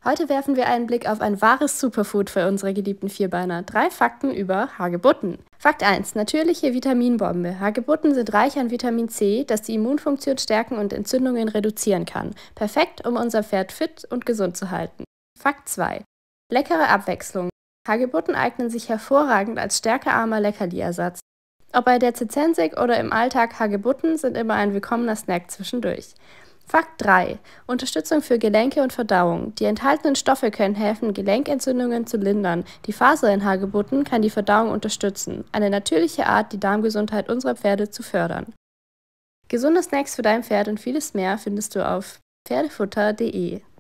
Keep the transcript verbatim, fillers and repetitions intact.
Heute werfen wir einen Blick auf ein wahres Superfood für unsere geliebten Vierbeiner. Drei Fakten über Hagebutten. Fakt eins. Natürliche Vitaminbombe. Hagebutten sind reich an Vitamin C, das die Immunfunktion stärken und Entzündungen reduzieren kann. Perfekt, um unser Pferd fit und gesund zu halten. Fakt zwei. Leckere Abwechslung. Hagebutten eignen sich hervorragend als stärkearmer Leckerli-Ersatz. Ob bei der Zizensik oder im Alltag, Hagebutten sind immer ein willkommener Snack zwischendurch. Fakt drei. Unterstützung für Gelenke und Verdauung. Die enthaltenen Stoffe können helfen, Gelenkentzündungen zu lindern. Die Faser in Hagebutten kann die Verdauung unterstützen. Eine natürliche Art, die Darmgesundheit unserer Pferde zu fördern. Gesunde Snacks für dein Pferd und vieles mehr findest du auf pferdefutter punkt de.